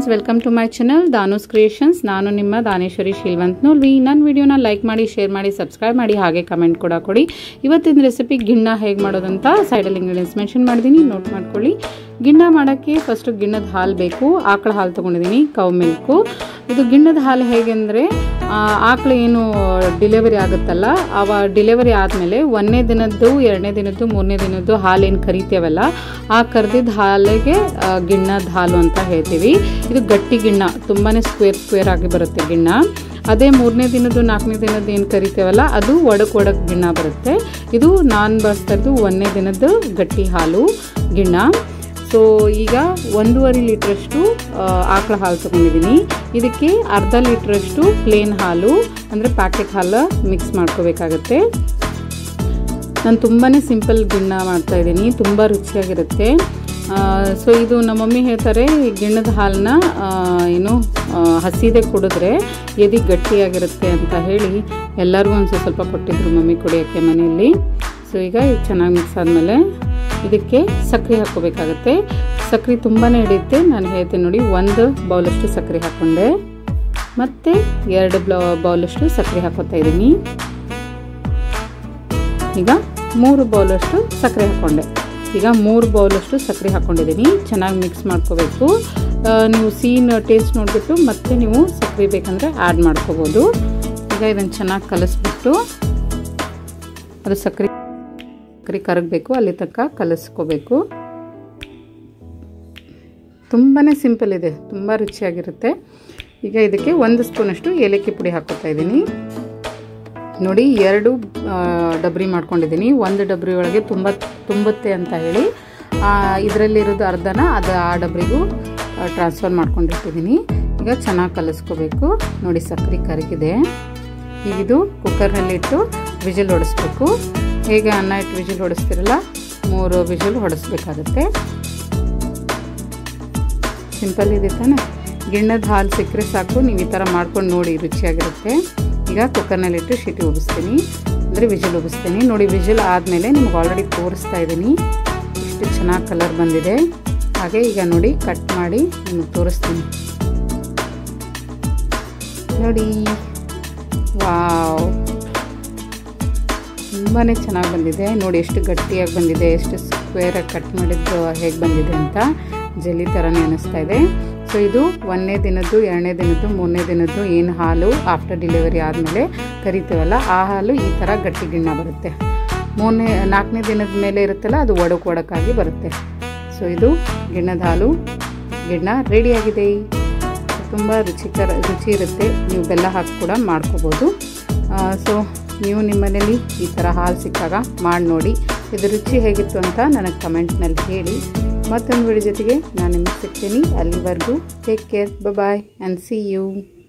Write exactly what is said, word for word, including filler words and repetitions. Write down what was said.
Friends, welcome to my channel Danus creations. ನಾನು ನಿಮ್ಮ ದಾನೇಶ್ವರಿ ಶೀಲ್ವಂತ್ ನೋಡ್ವಿ. ನನ್ನ ವಿಡಿಯೋನ ಲೈಕ್ ಮಾಡಿ, ಶೇರ್ ಮಾಡಿ, ಸಬ್ಸ್ಕ್ರೈಬ್ ಮಾಡಿ, ಹಾಗೆ ಕಮೆಂಟ್ ಕೂಡ ಕೊಡಿ. ಇವತ್ತಿನ ರೆಸಿಪಿ ಗಿಣ್ಣ ಹೇಗೆ ಮಾಡೋದಂತ ಸೈಡಲ್ಲಿ ಇಂಗ್ರೀಡಿಯೆಂಟ್ಸ್ ಮೆನ್ಷನ್ ಮಾಡಿದ್ದೀನಿ, ನೋಟ್ ಮಾಡ್ಕೊಳ್ಳಿ. ಗಿಣ್ಣ ಮಾಡೋಕ್ಕೆ ಫಸ್ಟು ಗಿಣ್ಣದ ಹಾಲು ಬೇಕು. ಆಕಳ ಹಾಲು ತೊಗೊಂಡಿದ್ದೀನಿ, ಕೌ ಮಿಲ್ಕು. ಇದು ಗಿಣ್ಣದ ಹಾಲು ಹೇಗೆ ಅಂದರೆ, ಆಕಳ ಏನು ಡಿಲೆವರಿ ಆಗುತ್ತಲ್ಲ, ಅವ ಡಿಲೆವರಿ ಆದಮೇಲೆ ಒಂದನೇ ದಿನದ್ದು, ಎರಡನೇ ದಿನದ್ದು, ಮೂರನೇ ದಿನದ್ದು ಹಾಲೇನು ಕರಿತೇವಲ್ಲ, ಆ ಕರೆದಿದ್ದ ಹಾಲಿಗೆ ಗಿಣ್ಣದ ಹಾಲು ಅಂತ ಹೇಳ್ತೀವಿ. ಇದು ಗಟ್ಟಿ ಗಿಣ್ಣ, ತುಂಬಾ ಸ್ಕ್ವೇರ್ ಸ್ಕ್ವೇರ್ ಆಗಿ ಬರುತ್ತೆ ಗಿಣ್ಣ. ಅದೇ ಮೂರನೇ ದಿನದ್ದು, ನಾಲ್ಕನೇ ದಿನದ್ದು ಏನು ಕರಿತೇವಲ್ಲ, ಅದು ಒಡಕ್ ಒಡಕ್ ಗಿಣ್ಣ ಬರುತ್ತೆ. ಇದು ನಾನು ಬಳಸ್ತಾ ಇರೋದು ಒಂದನೇ ದಿನದ್ದು ಗಟ್ಟಿ ಹಾಲು ಗಿಣ್ಣ. ಸೊ ಈಗ ಒಂದೂವರೆ ಲೀಟ್ರಷ್ಟು ಆಕಳ ಹಾಲು ತೊಗೊಂಡಿದ್ದೀನಿ. ಇದಕ್ಕೆ ಅರ್ಧ ಲೀಟ್ರಷ್ಟು ಪ್ಲೇನ್ ಹಾಲು ಅಂದರೆ ಪ್ಯಾಕೆಟ್ ಹಾಲು ಮಿಕ್ಸ್ ಮಾಡ್ಕೋಬೇಕಾಗತ್ತೆ. ನಾನು ತುಂಬಾ ಸಿಂಪಲ್ ಗಿಣ್ಣ ಮಾಡ್ತಾಯಿದ್ದೀನಿ, ತುಂಬ ರುಚಿಯಾಗಿರುತ್ತೆ. ಸೊ ಇದು ನಮ್ಮ ಮಮ್ಮಿ ಹೇಳ್ತಾರೆ, ಗಿಣ್ಣದ ಹಾಲನ್ನ ಏನು ಹಸಿದೆ ಕುಡಿದ್ರೆ ಎದೆ ಗಟ್ಟಿಯಾಗಿರುತ್ತೆ ಅಂತ ಹೇಳಿ ಎಲ್ಲರಿಗೂ ಒಂದು ಸ್ವಲ್ಪ ಕೊಟ್ಟಿದ್ರು ಮಮ್ಮಿ ಕುಡಿಯೋಕ್ಕೆ ಮನೆಯಲ್ಲಿ. ಸೊ ಈಗ ಇದು ಚೆನ್ನಾಗಿ ಮಿಕ್ಸ್ ಆದಮೇಲೆ ಇದಕ್ಕೆ ಸಕ್ಕರೆ ಹಾಕ್ಕೋಬೇಕಾಗತ್ತೆ. ಸಕ್ಕರೆ ತುಂಬಾ ಹಿಡಿಯುತ್ತೆ, ನಾನು ಹೇಳ್ತೀನಿ ನೋಡಿ. ಒಂದು ಬೌಲಷ್ಟು ಸಕ್ಕರೆ ಹಾಕ್ಕೊಂಡೆ, ಮತ್ತು ಎರಡು ಬ್ಲೌ ಬೌಲಷ್ಟು ಸಕ್ಕರೆ ಹಾಕೋತಾ ಇದ್ದೀನಿ. ಈಗ ಮೂರು ಬೌಲಷ್ಟು ಸಕ್ಕರೆ ಹಾಕ್ಕೊಂಡೆ. ಈಗ ಮೂರು ಬೌಲಷ್ಟು ಸಕ್ಕರೆ ಹಾಕ್ಕೊಂಡಿದ್ದೀನಿ. ಚೆನ್ನಾಗಿ ಮಿಕ್ಸ್ ಮಾಡ್ಕೋಬೇಕು. ನೀವು ಸಿಹಿನ ಟೇಸ್ಟ್ ನೋಡಿಬಿಟ್ಟು ಮತ್ತೆ ನೀವು ಸಕ್ಕರೆ ಬೇಕಂದರೆ ಆ್ಯಡ್ ಮಾಡ್ಕೋಬೋದು. ಈಗ ಇದನ್ನು ಚೆನ್ನಾಗಿ ಕಲಿಸ್ಬಿಟ್ಟು ಅದು ಸಕ್ಕರೆ ಸಕ್ಕರೆ ಕರಗಬೇಕು, ಅಲ್ಲಿ ತನಕ ಕಲಿಸ್ಕೋಬೇಕು. ತುಂಬಾ ಸಿಂಪಲ್ ಇದೆ, ತುಂಬ ರುಚಿಯಾಗಿರುತ್ತೆ. ಈಗ ಇದಕ್ಕೆ ಒಂದು ಸ್ಪೂನಷ್ಟು ಏಲಕ್ಕಿ ಪುಡಿ ಹಾಕೋತಾ ಇದ್ದೀನಿ. ನೋಡಿ, ಎರಡು ಡಬ್ರಿ ಮಾಡ್ಕೊಂಡಿದ್ದೀನಿ. ಒಂದು ಡಬ್ರಿ ಒಳಗೆ ತುಂಬ ತುಂಬುತ್ತೆ ಅಂತ ಹೇಳಿ ಇದರಲ್ಲಿರೋದು ಅರ್ಧನ ಅದು ಆ ಡಬ್ರಿಗೂ ಟ್ರಾನ್ಸ್ಫರ್ ಮಾಡ್ಕೊಂಡಿರ್ತಿದ್ದೀನಿ. ಈಗ ಚೆನ್ನಾಗಿ ಕಲಿಸ್ಕೋಬೇಕು. ನೋಡಿ, ಸಕ್ಕರೆ ಕರಗಿದೆ. ಈಗ ಇದು ಕುಕ್ಕರ್ನಲ್ಲಿಟ್ಟು ವಿಜಿಲ್ ಹೊಡಿಸ್ಬೇಕು. ಹೇಗೆ ಅನ್ನ ಇಟ್ಟು ವಿಜಿಲ್ ಹೊಡಿಸ್ತಿರಲ್ಲ, ಮೂರು ವಿಜಿಲ್ ಹೊಡಿಸ್ಬೇಕಾಗತ್ತೆ. ಸಿಂಪಲ್ ಇದೆ ತಾನೆ. ಗಿಣ್ಣದ ಹಾಲು ಸಿಕ್ಕರೆ ಸಾಕು, ನೀವು ಈ ಥರ ಮಾಡ್ಕೊಂಡು ನೋಡಿ, ರುಚಿಯಾಗಿರುತ್ತೆ. ಈಗ ಕುಕ್ಕರ್ನಲ್ಲಿಟ್ಟು ಶಿಟಿ ಉಗಿಸ್ತೀನಿ, ಅಂದರೆ ವಿಜಿಲ್ ಉಗಿಸ್ತೀನಿ. ನೋಡಿ, ವಿಜಿಲ್ ಆದಮೇಲೆ ನಿಮ್ಗೆ ಆಲ್ರೆಡಿ ತೋರಿಸ್ತಾ ಇದ್ದೀನಿ ಇಷ್ಟು ಚೆನ್ನಾಗಿ ಕಲರ್ ಬಂದಿದೆ. ಹಾಗೆ ಈಗ ನೋಡಿ, ಕಟ್ ಮಾಡಿ ನಿಮಗೆ ತೋರಿಸ್ತೀನಿ. ನೋಡಿ, ವಾವ್, ತುಂಬಾ ಚೆನ್ನಾಗಿ ಬಂದಿದೆ. ನೋಡಿ ಎಷ್ಟು ಗಟ್ಟಿಯಾಗಿ ಬಂದಿದೆ, ಎಷ್ಟು ಸ್ಕ್ವೇರಾಗಿ ಕಟ್ ಮಾಡಿದ್ದು ಹೇಗೆ ಬಂದಿದೆ ಅಂತ ಜೆಲ್ಲಿ ಥರನೇ ಅನ್ನಿಸ್ತಾ ಇದೆ. ಸೊ ಇದು ಒಂದನೇ ದಿನದ್ದು, ಎರಡನೇ ದಿನದ್ದು, ಮೂರನೇ ದಿನದ್ದು ಏನು ಹಾಲು ಆಫ್ಟರ್ ಡಿಲಿವರಿ ಆದಮೇಲೆ ಕರಿತೀವಲ್ಲ, ಆ ಹಾಲು ಈ ಥರ ಗಟ್ಟಿ ಗಿಣ್ಣ ಬರುತ್ತೆ. ಮೂರನೇ ನಾಲ್ಕನೇ ದಿನದ ಮೇಲೆ ಇರುತ್ತಲ್ಲ, ಅದು ಒಡಕ್ ಒಡಕಾಗಿ ಬರುತ್ತೆ. ಸೊ ಇದು ಗಿಣ್ಣದ ಹಾಲು ಗಿಣ್ಣ ರೆಡಿಯಾಗಿದೆ. ತುಂಬ ರುಚಿಕರ ರುಚಿ ಇರುತ್ತೆ. ನೀವು ಬೆಲ್ಲ ಹಾಕಿ ಕೂಡ ಮಾಡ್ಕೋಬೋದು. ಸೊ ನೀವು ನಿಮ್ಮ ಮನೇಲಿ ಈ ಥರ ಹಾಲು ಸಿಕ್ಕಾಗ ಮಾಡಿ ನೋಡಿ. ಇದು ರುಚಿ ಹೇಗಿತ್ತು ಅಂತ ನನಗೆ ಕಮೆಂಟ್ನಲ್ಲಿ ಹೇಳಿ. ಮತ್ತೊಂದು ವಿಡಿಯೋ ಜೊತೆಗೆ ನಾನು ನಿಮಗೆ ಸಿಗ್ತೀನಿ. ಅಲ್ಲಿವರೆಗೂ take care, bye and see you.